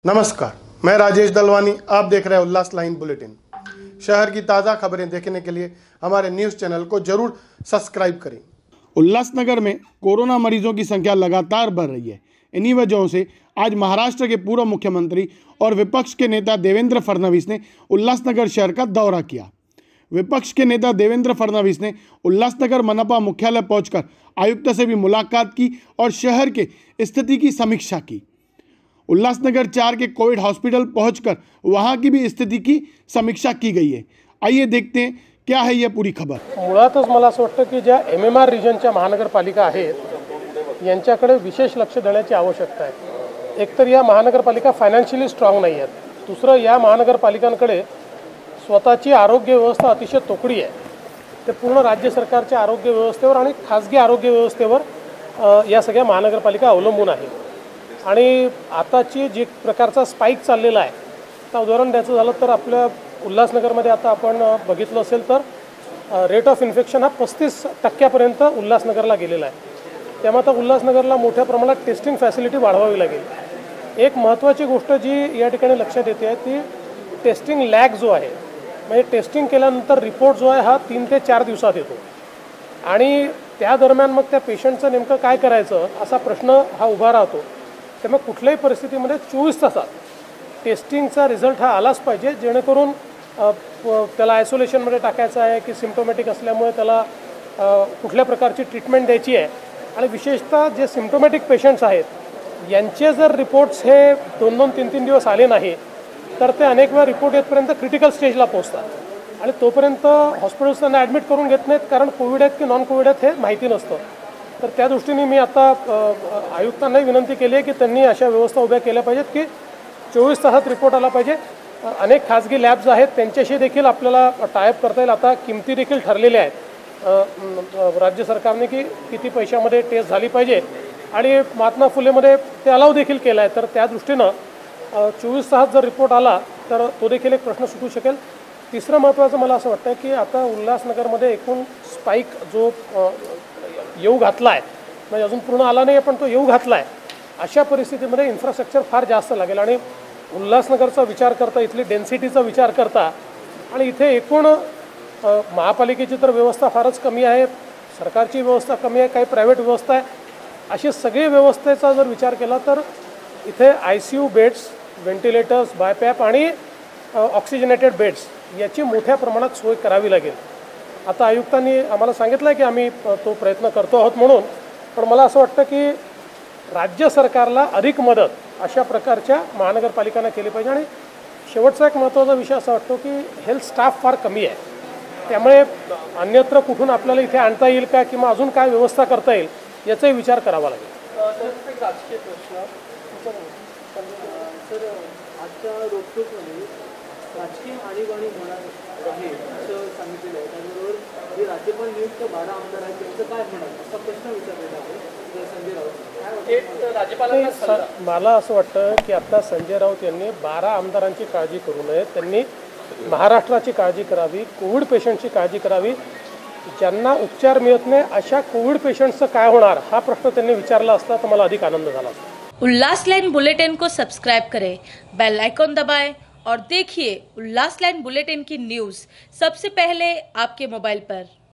नमस्कार, मैं राजेश दलवानी। आप देख रहे हैं उल्लास लाइन बुलेटिन। शहर की ताज़ा खबरें देखने के लिए हमारे न्यूज़ चैनल को जरूर सब्सक्राइब करें। उल्लासनगर में कोरोना मरीजों की संख्या लगातार बढ़ रही है। इन्हीं वजहों से आज महाराष्ट्र के पूर्व मुख्यमंत्री और विपक्ष के नेता देवेंद्र फडणवीस ने उल्लासनगर शहर का दौरा किया। विपक्ष के नेता देवेंद्र फडणवीस ने उल्लासनगर मनपा मुख्यालय पहुंचकर आयुक्त से भी मुलाकात की और शहर के स्थिति की समीक्षा की। उल्लासनगर 4 के कोविड हॉस्पिटल पहुंचकर वहां की भी स्थिति की समीक्षा की गई है। आइए देखते हैं क्या है यह पूरी खबर। मुळातच मला असं वाटतं की ज्या MMR रिजनच्या महानगरपालिका आहेत यांच्याकडे विशेष लक्ष देण्याची आवश्यकता आहे। एकतर या महानगरपालिका फायनान्शियली स्ट्रॉंग नाही आहेत, दुसरं या महानगरपालिकांकडे स्वतःची आरोग्य व्यवस्था अतिशय तोकडी आहे। ते पूर्ण राज्य सरकारच्या आरोग्य व्यवस्थेवर आणि खासगी आरोग्य व्यवस्थेवर या सगळ्या महानगरपालिका अवलंबून आहेत। आणि आताची जी प्रकारचा स्पाइक चाललेला आहे, तर उदाहरण द्यायचं झालं तर आपल्या उल्हासनगरमध्ये आता आपण बघितलं असेल तर रेट ऑफ इन्फेक्शन हा 35% उल्हासनगरला गेलेला आहे। त्यामुळे आता उल्हासनगरला मोठ्या प्रमाणात टेस्टिंग फॅसिलिटी वाढवावी लागेल। एक महत्त्वाची गोष्ट जी या ठिकाणी लक्षात येते आहे ती टेस्टिंग लॅग जो आहे, म्हणजे टेस्टिंग केल्यानंतर रिपोर्ट जो आहे हा 3 ते 4 दिवसात येतो आणि त्या दरम्यान मग त्या पेशंटचं नेमकं काय करायचं असा प्रश्न हा उभा राहतो। त्यामुळे कुठल्याही परिस्थितीमध्ये 24 तासात टेस्टिंगचा रिझल्ट हा आलाच पाहिजे, जेणेकरून त्याला आयसोलेशनमध्ये टाकायचं आहे की सिम्प्टोमॅटिक असल्यामुळे त्याला कुठल्या प्रकारची ट्रीटमेंट द्यायची आहे। आणि विशेषतः जे सिम्प्टोमॅटिक पेशंट्स आहेत यांचे जर रिपोर्ट्स हे 2-2, 3-3 दिवस आले नाही तर ते अनेक वेळा रिपोर्ट येतपर्यंत क्रिटिकल स्टेजला पोहोचतात आणि तोपर्यंत हॉस्पिटल्स त्यांना ॲडमिट करून घेत नाहीत, कारण कोविड आहेत की नॉन कोविड आहेत हे माहिती नसतं। तर त्या दृष्टीने मी आता आयुक्तांनाही विनंती केली आहे की त्यांनी अशा व्यवस्था उभ्या केल्या पाहिजेत की 24 तासात रिपोर्ट आला पाहिजे। अनेक खाजगी लॅब्स आहेत त्यांच्याशी देखील आपल्याला टायअप करता येईल। आता किमती देखील ठरलेल्या आहेत राज्य सरकारने की किती पैशामध्ये टेस्ट झाली पाहिजे आणि महात्मा फुलेमध्ये ते अलाव देखील केला आहे। तर त्या दृष्टीनं 24 तासात जर रिपोर्ट आला तर तो देखील एक प्रश्न सुटू शकेल। तिसरं महत्त्वाचं मला असं वाटतं की आता उल्हासनगरमध्ये एकूण स्पाइक जो येऊ घातला आहे, म्हणजे अजून पूर्ण आला नाही पण तो येऊ घातला आहे, अशा परिस्थितीमध्ये इन्फ्रास्ट्रक्चर फार जास्त लागेल आणि उल्हासनगरचा विचार करता, इथली डेन्सिटीचा विचार करता आणि इथे एकूण महापालिकेची तर व्यवस्था फारच कमी आहे, सरकारची व्यवस्था कमी आहे, काही प्रायव्हेट व्यवस्था आहे, अशी सगळी व्यवस्थेचा जर विचार केला तर इथे ICU बेड्स, व्हेंटिलेटर्स, बायपॅप आणि ऑक्सिजनेटेड बेड्स याची मोठ्या प्रमाणात सोय करावी लागेल। आता आयुक्तांनी आम्हाला सांगितलं आहे की आम्ही तो प्रयत्न करतो आहोत म्हणून, पण मला असं वाटतं की राज्य सरकारला अधिक मदत अशा प्रकारच्या महानगरपालिकांना केली पाहिजे। आणि शेवटचा एक महत्त्वाचा विषय असा वाटतो की हेल्थ स्टाफ फार कमी आहे, त्यामुळे अन्यत्र कुठून आपल्याला इथे आणता येईल का किंवा अजून काय व्यवस्था करता येईल याचाही विचार करावा लागेल। राजकीय प्रश्न तर आजच्या रोखोकमध्ये राजकीय आणीबाणी होणार आहे असं सांगितलेलं आहे। त्याबरोबर जे राज्यपाल नियुक्त 12 आमदार आहेत त्यांचं काय होणार असा प्रश्न विचारलेला आहे संजय राऊत। मला असं वाटतं की आता संजय राऊत यांनी 12 आमदारांची काळजी करू नये, त्यांनी महाराष्ट्राची काळजी करावी, कोविड पेशंटची काळजी करावी। ज्यांना उपचार मिळत नाही अशा कोविड पेशंट्सचं काय होणार हा प्रश्न त्यांनी विचारला असता तर मला अधिक आनंद झाला असता। उल्लास लाइन बुलेटिन को सब्सक्राइब करें, बेल आइकॉन दबाएं और देखिए उल्लास लाइन बुलेटिन की न्यूज़ सबसे पहले आपके मोबाइल पर।